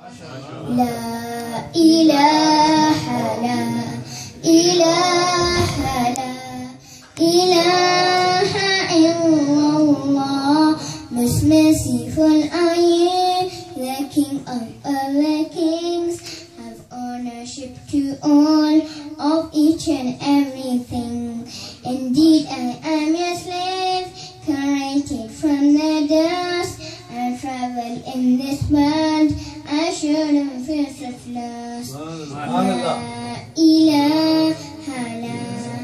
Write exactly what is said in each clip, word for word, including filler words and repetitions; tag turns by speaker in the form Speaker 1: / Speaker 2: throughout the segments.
Speaker 1: لا إله لا إله لا إله إلا الله. Most merciful are you, the King of all the kings. Have ownership to all of each and everything. Indeed, I am your slave, created from the dust. I travel in this world, I shouldn't feel such loss. La ilaha la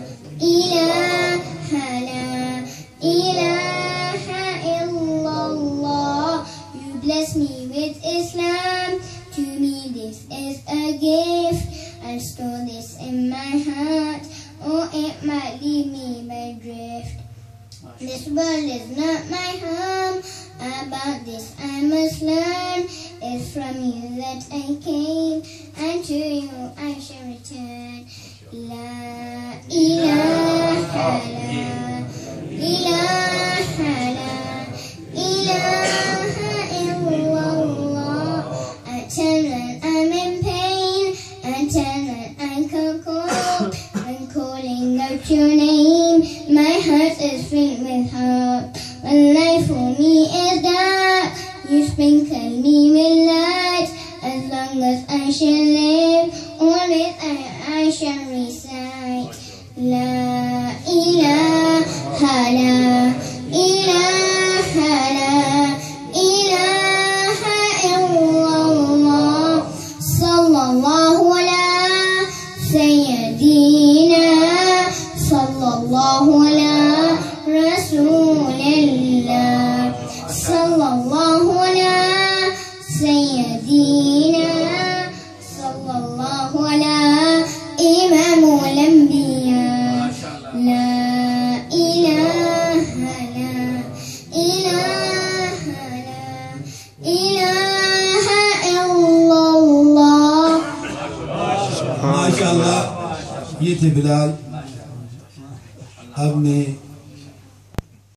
Speaker 1: ilaha la ilaha illallah. You bless me with Islam, to me this is a gift. I'll store this in my heart, or it might leave me by drift. This world is not my home, about this I must learn. It's from you that I came, and to you I shall return. La ilaha la ilaha la ilaha illallah. I turn when I'm in pain, I turn when I can call. I'm calling out your name, my heart is filled with hope. When life for me is dark, you sprinkle me with light. As long as I shall live, always I, I shall recite. La ilaha la ilaha la ilaha illallah. Sallallahu ala sayyidina, sallallahu ala rasulillah, sallallahu ala sayyidina, sallallahu ala imamul anbiya. La ilaha la ilaha la ilaha illallah.
Speaker 2: माशाअल्लाह, ये थे बिलाल। अब मैं